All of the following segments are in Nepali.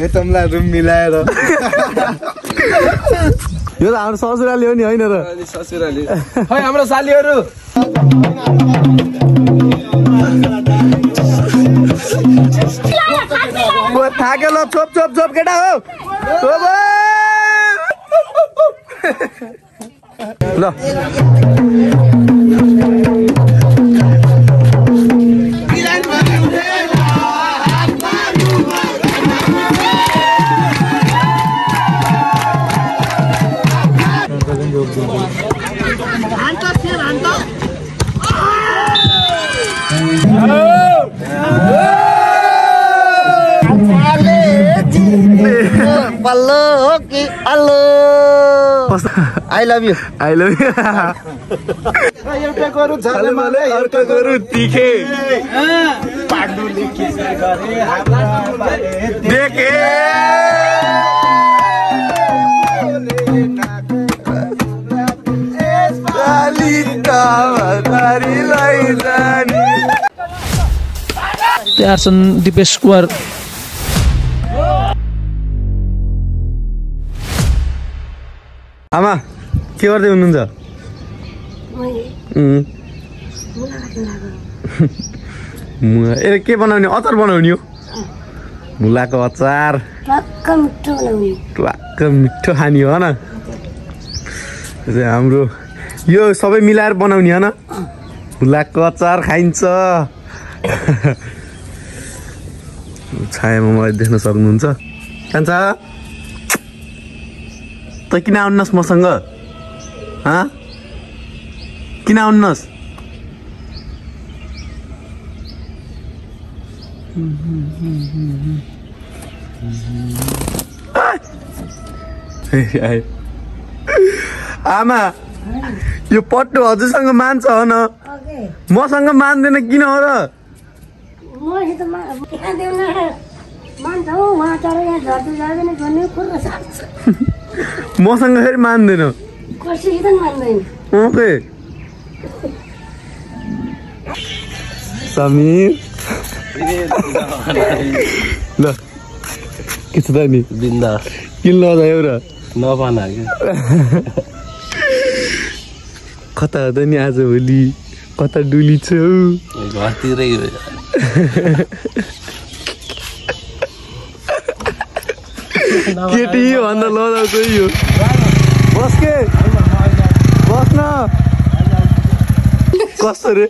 बेतमलाई रुम मिलाएर यो त हाम्रो ससुराली हो नि होइन र ससुराली खै हाम्रो सालीहरू थाकेल चोप चोप चोप केटा हो ल I love you. I love you. एउटा गरु झले मलाई अर्को गरु तिखे पाण्डुले के गरे हाम्रा देखे तयार छन् दिपेश कुमार आमा के गर्दै हुनुहुन्छ के बनाउने अचार बनाउने हो मुलाको अचार टक्क मिठो खाने हो न हाम्रो यो सबै मिलाएर बनाउने हो न मुलाको अचार खाइन्छ छायामा मलाई देख्न सक्नुहुन्छ कान्छा त किन आउनुहोस् मसँग किन आउनुहोस् आमा यो पट्टो हजुरसँग मान्छ हो न मसँग मान्दैन किन हो र मसँग फेरि मान्दैन ओके समीर ल के छ त नि बिन्दा किन लजायो र नपाना कता हो त नि आजभोलि कता डुली छौ घरतिरै केटी भन्दा लजाउँछ यो बस के बस्न कस्तो रे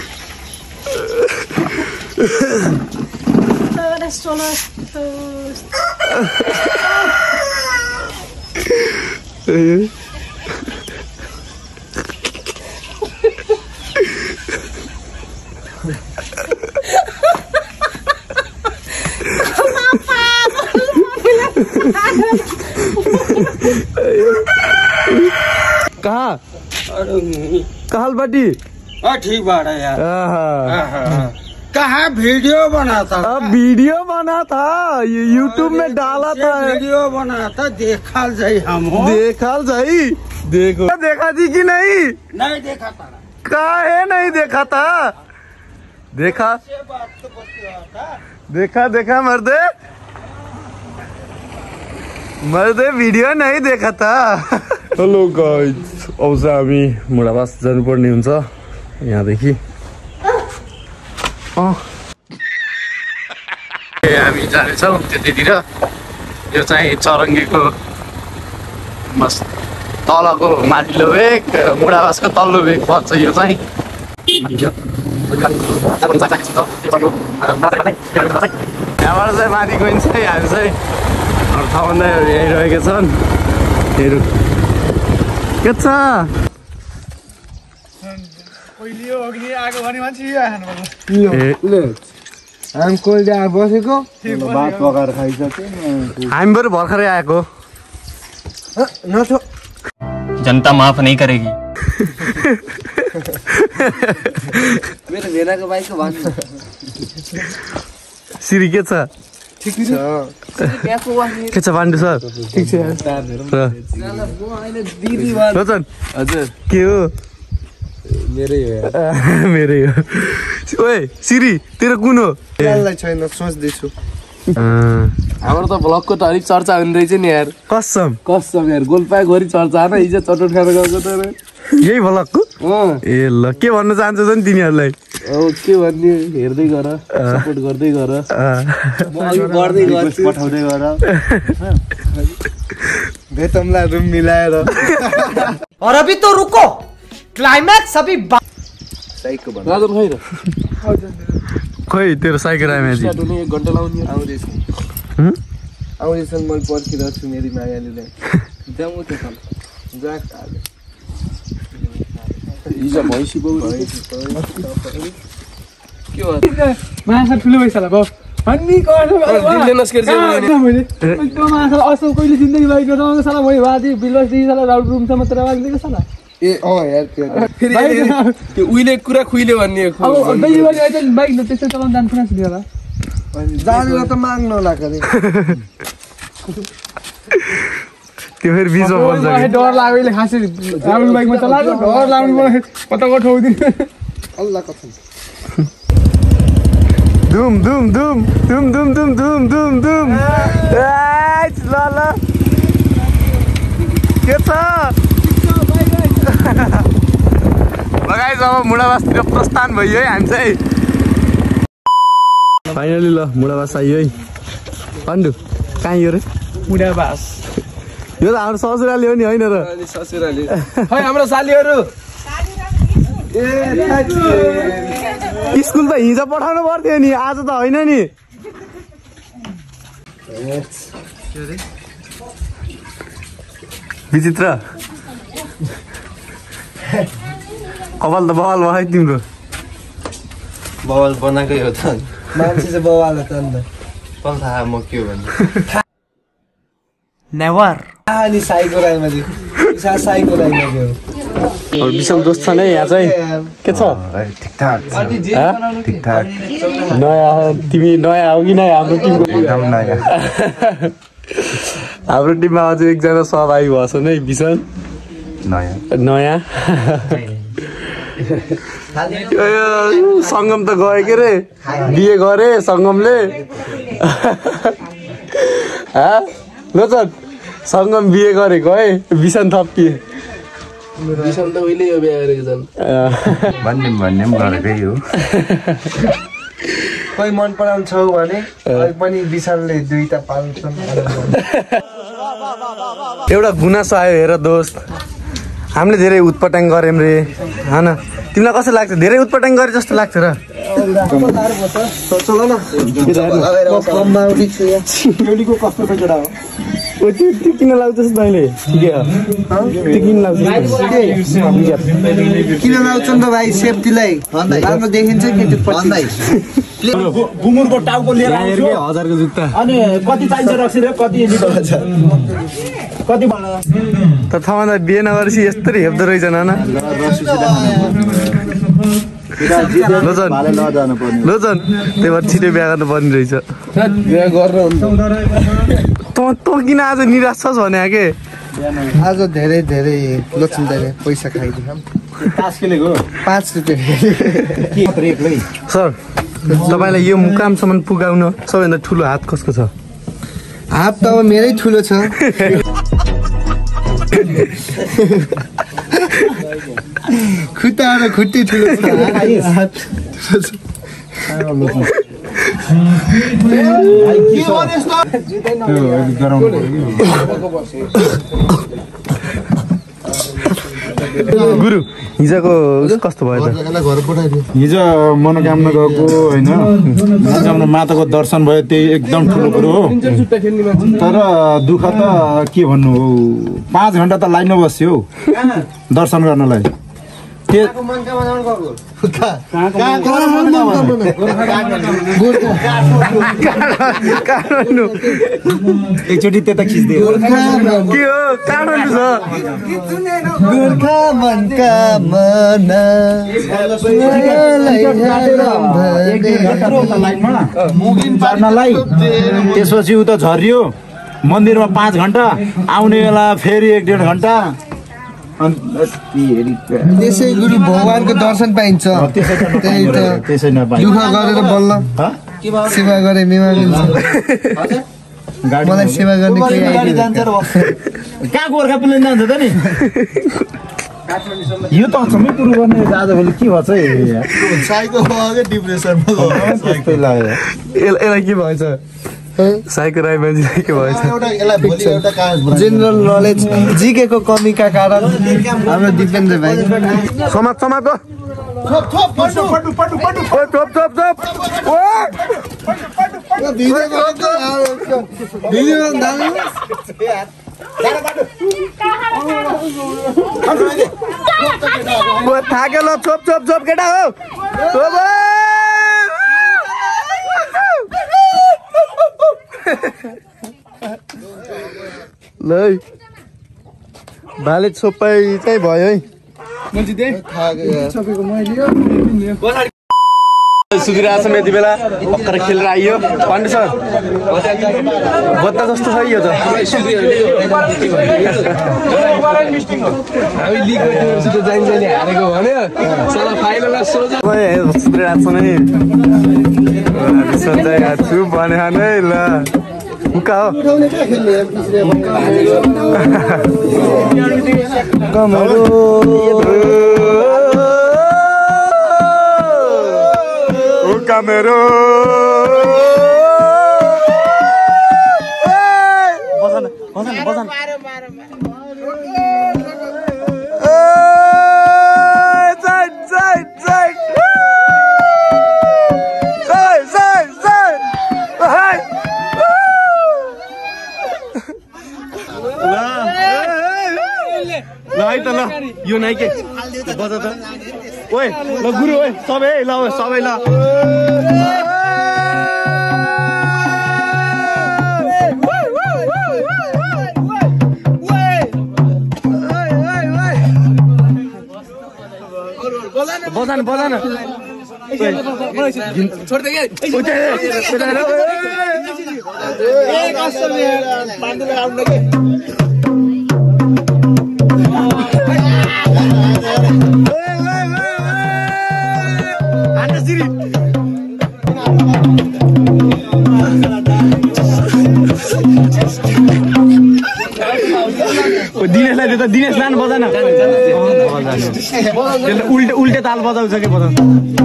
कहाँ कहलपट्टि ठीक बात है यार कहाँ वीडियो बना था वीडियो बना था यूट्यूब में डाला था वीडियो बना था देखा जाए हम देखा जाए देखो देखा थी कि नहीं नहीं देखा था काहे नहीं देखा था देखा देखा देखा मर्दे मर्दे भिडियो नहीं देखा था हेलो गाइज अब चाहिँ हामी मुढाबास जानुपर्ने हुन्छ यहाँदेखि हामी जानेछौँ त्यतितिर यो चाहिँ चरङ्गीको मस्त तलको माथिल्लो भेग मुढाबासको तल्लो भेग पर्छ यो चाहिँ यहाँबाट चाहिँ माथि गइन्छ हामी चाहिँ ठाउँमा यहीँ छन् हेरौँ के छ हामी कोइले बसेको भात पकाएर खाइसक्यो हामी बरु भर्खरै आएको जनता माफ नहीं करेगी मेरो भेनाको बाइकको भन्नु सिरी के छ ठिक छ के छ पाण्डु सर ठिक छ रोचन हजुर के हो मेरै हो मेरै हो ओए सिरी तेरो कुन हो ख्याललाई छैन सोच्दैछु हाम्रो त भ्लगको त अलिक चर्चा हुने रहेछ नि यार कसम यार गोलपागोरी चर्चा न हिजो चटोट खाएर गएको त यही भ्लगको ए ल के भन्न चाहन्छौ नि तिमीहरूलाई के भन्ने हेर्दै गर सपोर्ट गर्दै गर पठाउँदै गर बेतमलाई रुम मिलाएर और अभी तो रुको क्लाइमैक्स अभी साइकको भन्छ राजन खै र खोइ तेरो साइकल आएपछि 1 घण्टा लाउने आउँदैछ आउँदैछन् मैले पर्खिरहेको छु मेरी मायालुलाई जाउँ त जाक हिजो भैँसी के हो माछा ठुलो भइसक्यो बाउ अनि दिनले नस्केर चाहिँ मैले त्यो माछा असल कहिले जिन्दगी बाइक रङ साला भयो वादी बिलवास दी साला राउट रुम सम्म तर वाग्दिएको साला ए यार त्यो उहिले कुरा खुइले भन्ने अब दैले पनि अहिले बाइक न त्यस्तो चलाउन जान पुरा सुन्यो होला जानेर त माग्न लाग्यो त्यो फेरि बिचमा बन्छ मलाई डर लाग्यो खासै राम्रो बाइकमा चलाएको डर लाग्नु मलाई कताको ठाउँदिन अल्लाह कसम धुम धुम धुम धुम धुम धुम धुम धुम धुम ल ल के छ लगाइज अब मुडाबासतिर प्रस्थान भयो है हामी चाहिँ फाइनली ल मुडाबास आइयो है पाण्डु कहाँ यो रे मुडाबास यो त हाम्रो ससुराली हो नि होइन र ससुराली खै हाम्रो सालीहरू स्कुल त हिजो पठाउनु पर्थ्यो नि आज त होइन नि विचित्र कपाल त बवाल भयो है तिम्रो बवाल बनाएकै हो त मान्छे चाहिँ बवाल हो त अन्त कल थाहा म के हो भने नेवर अनि साइको राईमा दियो साइको राईमा दियो विशाल दोस्त छ नै यहाँ चाहिँ के छ ठिकठाक नयाँ तिमी नयाँ हो कि नयाँ हाम्रो टिमको हाम्रो टिममा अझ एकजना सहभागी भएको छ नै विशाल नयाँ सङ्गम त गयो के रे बिहे गरे सङ्गमले लोचन सङ्गम बिहे गरे गए विशान थपिए विषम त उहिले यो बिहा गरेको छन् भन्ने पनि गरेकै हो कोही मन पराउँछौ भने पनि विशालले दुईटा पाल्छन् एउटा गुनासो आयो हेर दोस्त हामीले धेरै उत्पटाङ गऱ्यौँ रे होइन तिमीलाई कस्तो लाग्छ धेरै उत्पटाङ गरे जस्तो लाग्छ र त्यो किन लाउँछस् तैँले ठिकै हो त्यो किन लाउँछस् किन लाउँछन् त भाइ सेफ्टीलाई राम्रो देखिन्छ कि त्यो बुमुरको टाउको लिएर आउँछु 1000 को जुत्ता अनि कति चाहिन्छ रक्सी र कति कति तर थाहा बिहे नगरेपछि यस्तरी हेप्दो रहेछ नाना लोचन त्यही भएर छिटो बिहा गर्नुपर्ने रहेछ बिहा गरेर त किन आज निराश छस् भने के आज धेरै धेरै लोचन दाइले पैसा खाइदियो 5 रुपियाँ सर तपाईँलाई यो मुकामसम्म पुगाउन सबैभन्दा ठुलो हात कसको छ हात त अब मेरै ठुलो छ खुट्टा र खुट्टी ठुलो छ गुरु हिजोको कस्तो भयो त हिजो मनोकामना गएको होइन मनोकामना माताको दर्शन भयो त्यही एकदम ठुलो कुरो हो तर दुःख त के भन्नु हो 5 घण्टा त लाइनमा बस्यो हौ दर्शन गर्नलाई एकचोटि त्यता खिच्दियो के हो काठमाडौँ छ त्यसपछि उता झरियो मन्दिरमा 5 घण्टा आउने बेला फेरि 1.5 घण्टा त्यसै गुरु भगवानको दर्शन पाइन्छ त्यही त त्यसै नपाइ दुःख गरेर बल्ल सेवा गरे मेमा मिल्छ मलाई सेवा गर्ने केही गाडी जान्छ र कहाँ गोर्खा पुलिस जान्छ त नि यो त अचम्मै कुरो गर्ने आजभोलि के भन्छ साइको अघि डिप्रेसनमा त्यस्तै लाग्यो यसलाई के भएछ साइको राई मान्छेलाई के भएछ जेनरल नलेज जीके को कमीका कारण हाम्रो दिपेन्द्र भाइ समाज समाजको थाक्यो ल छोप छोप छोप केटा हो ल भाले छोपाइ चाहिँ भयो है सुतिरहेको छ यति बेला भर्खर खेलेर आइयो पाण्डे सर बत्ता जस्तो छ यो त सुतिरहेको छ नि सन्चै छु भने नै ल उका हो Camero Bosan यो नाइ के बजा त ओए ल गुरु ओए सबै ल सबै ल बजान बजान छोड दे दिनेशलाई दियो त दिनेश लान बजान उल्टे उल्टे ताल बजाउँछ कि बजाउँछ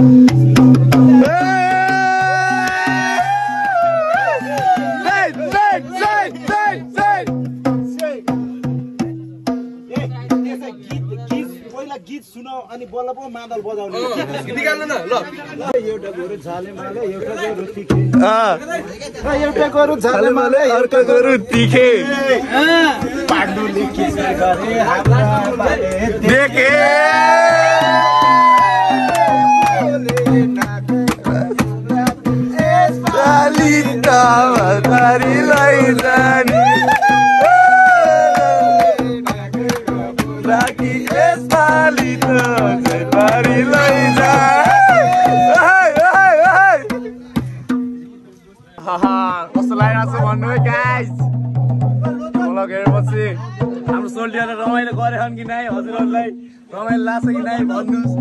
गीत सुनाउ अनि बल्ल पो मादल बजाउने निकाल्नु न ल एउटा गोरु झाले माले एउटा गोरु तिखे एउटा गोरु झाले माले अर्को गोरु तिखे पाण्डुले किसे गरे हाम्रा बाले देखे लालिता तारी लैजानी कस्तो लागिरहेको छ भन्नु है गाइस मलाई हेरेपछि हाम्रो सोल्डियरले रमाइलो गरेछन् कि नै हजुरहरूलाई रमाइलो लाग्छ कि नै भन्नुहोस्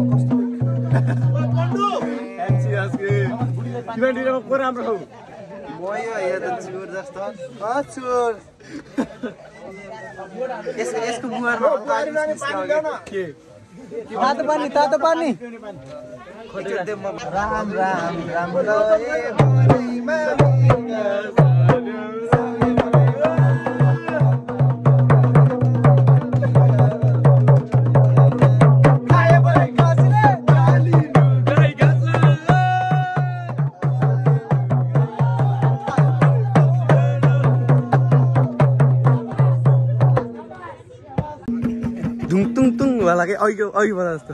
को राम्रो हौ म यो हेर्दा चोर जस्तो चोर यसको बुहारमा के तातो पानी राम राम राम टुङ वाला के अघि बजा जस्तो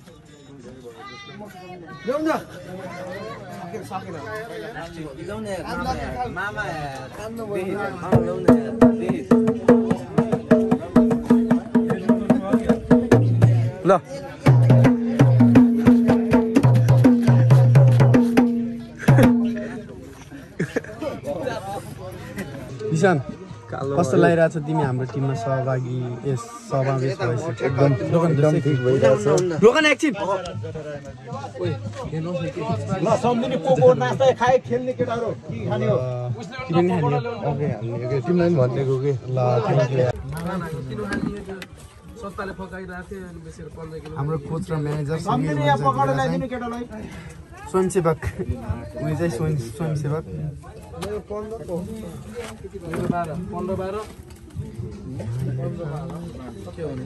ल निशान कस्तो लागिरहेछ तिमी हाम्रो टिममा सहभागी यस समावेश भइसक्यो एकदम ठिक भइरहेछ दोकान एकछिन ल सम्झिने को नास्ता खाए खेल्ने केटाहरु के खाने हो तिमी नि खाने ओके हाल्ने तिमीलाई पनि भन्नेको के ल सत्ताले पकाइरहेको थियो अनि बेसी 15 किलो हाम्रो कोच र म्यानेजर सम्झिने यहाँ पकाएर ल्याइदिनु केटालाई स्वयंसेवक उनी चाहिँ स्वयंसेवक 15-12 के भने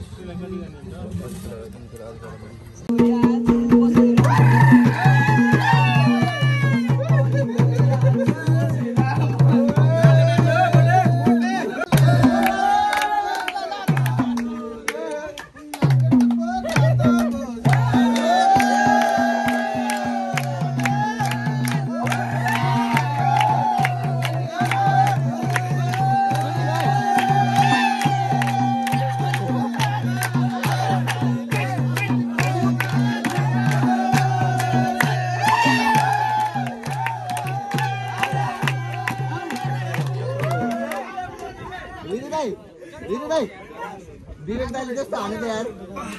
विवेक दाइले जस्तो हाने त यार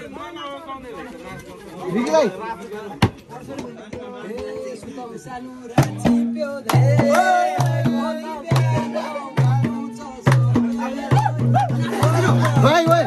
विवेक दाइ भाइ भाइ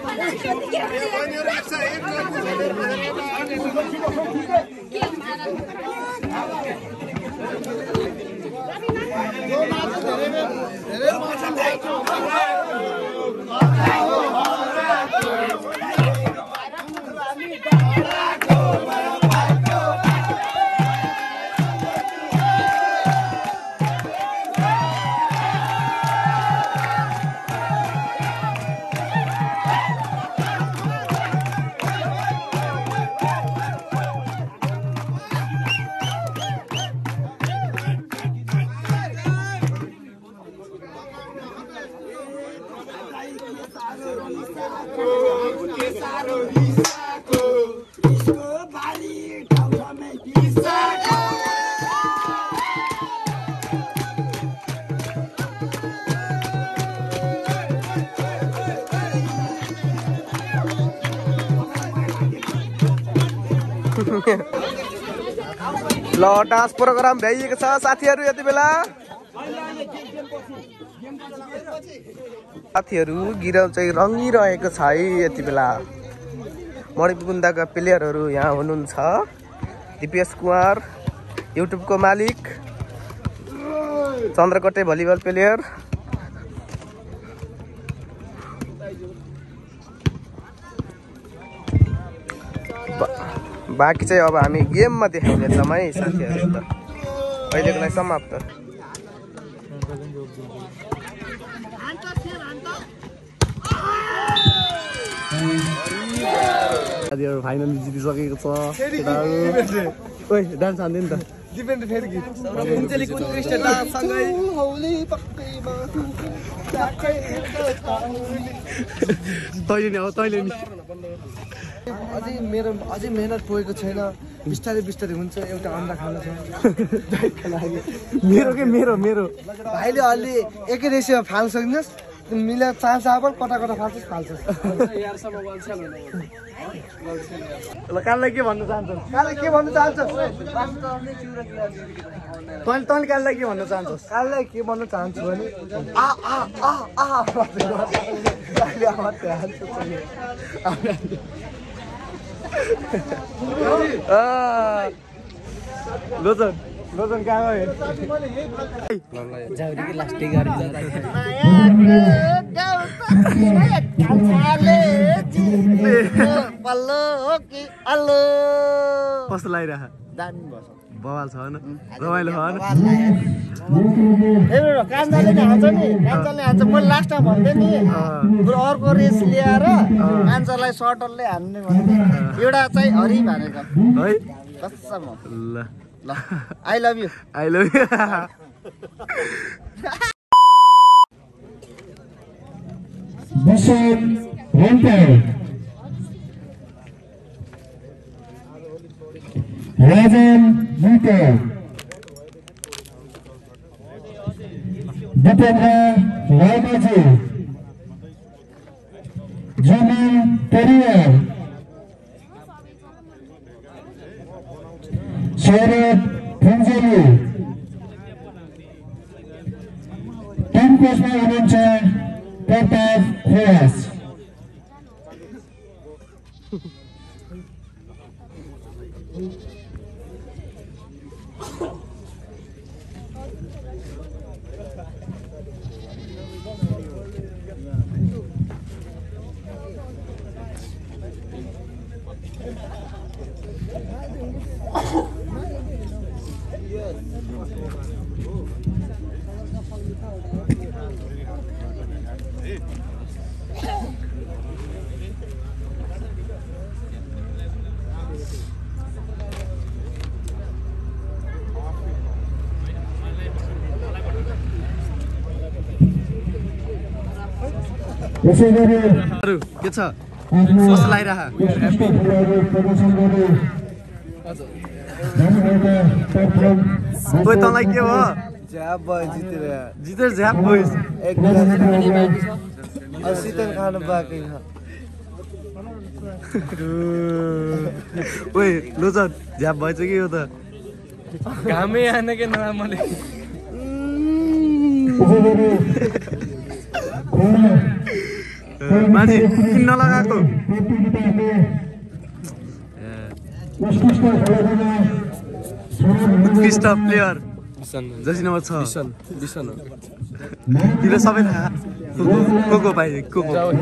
ल डान्स प्रोग्राम भ्याइएको छ साथीहरू यति बेला साथीहरू गिरौँ चाहिँ रङ्गिरहेको छ है यति बेला मणिपुकुन्दाका प्लेयरहरू यहाँ हुनुहुन्छ दिपेश कुमार युट्युबको मालिक चन्द्रकोटे भलिबल प्लेयर बाँकी चाहिँ अब हामी गेममा देखाउनेछौँ है साथीहरू त अहिलेको लागि समाप्त साथीहरू फाइनली जितिसकेको छ ओइ डान्स हान्दै नि त डिपेन्ड फेरि गीत तैँले नि अब तैँले नि अझै मेहनत पुगेको छैन बिस्तारै बिस्तारै हुन्छ एउटा अन्डा खानु छ मेरो के मेरो भाइले अलि एकै रेसीमा फाल्न सक्दिनस् मिलेर चाल्छ अब कता कता फाल्छस् फाल्छस् ल काललाई के भन्न चाहन्छस् काललाई के भन्न चाहन्छस् तैँले काललाई के भन्न चाहन्छस् काललाई के भन्न चाहन्छु भने लोचन कहाँ गयो कस्तो लागिरह बवाल छ रमाइलो छ कान्छाले नि हान्छ नि कान्छाले हान्छ मैले लास्टमा भन्दै नि अर्को रेस ल्याएर कान्छालाई सटलले हान्ने भने एउटा चाहिँ हरि भनेको है कसम ल ल I love you Bishop Winter, Rajan Winter, Dipendra Ramaji, Jamal Perrier, Sharat Punjali, Team Krishna Anancha, Pratap Reyes. के छ कस्तो लागिरह ओइ तँलाई के हो झ्याप भयो जितेर झ्याप भइस एक गिलास शीतल खानु बाँकी छ ओइ लोचन झ्याप भएछ कि यो त घामै आएन के नराम्ररी माथि किन्न लगाएको उत्कृष्ट प्लेयर जर्सी नम्बर 6 तिमीलाई सबै थाहा को पाइयो को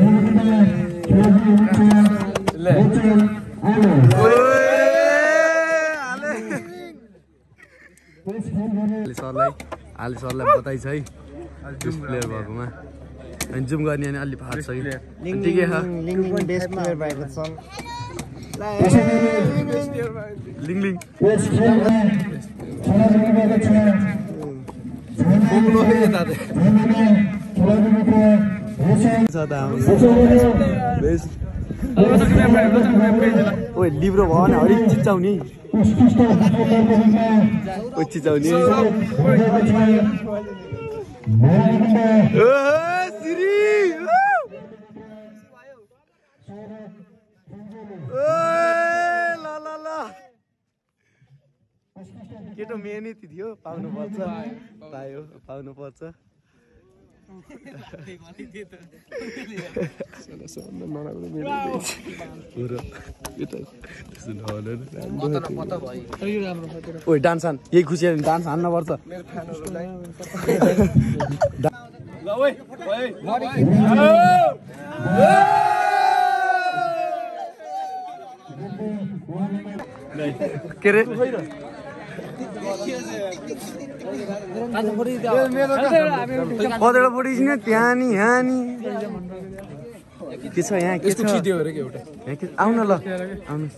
आले सरलाई बताइ छ है प्लेयर भएकोमा अनि जुम गर्ने अनि अलि फाट्छ कि ठिकै छ बेस्ट प्लेयर भएको छ लिङ ओइ लिब्रो भयो भने हरिक चिच्चाउने चिच्चाउने केटो मेहनत थियो पाउनुपर्छ पाउनुपर्छ ओइ डान्स हान यही खुसी डान्स हान्न पर्छ के रे कतिवटा पढिसिन त्यहाँ नि यहाँ नि के छ यहाँ के छ आउन ल आउनुहोस्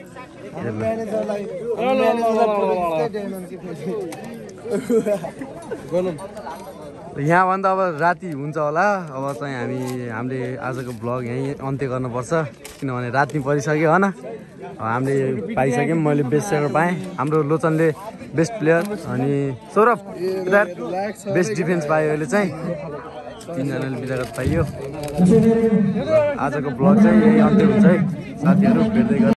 यहाँभन्दा अब राति हुन्छ होला अब चाहिँ हामीले आजको ब्लग यहीँ अन्त्य गर्नुपर्छ किनभने राति परिसक्यो होइन हामीले पाइसक्यौँ मैले बेस्ट सेकर पाएँ हाम्रो लोचनले बेस्ट प्लेयर अनि सौरभ बेस्ट डिफेन्स पायो अहिले चाहिँ तीनजनाले बिदागत पाइयो आजको ब्लग चाहिँ यही अन्त्य हुन्छ है साथीहरू भेट्दै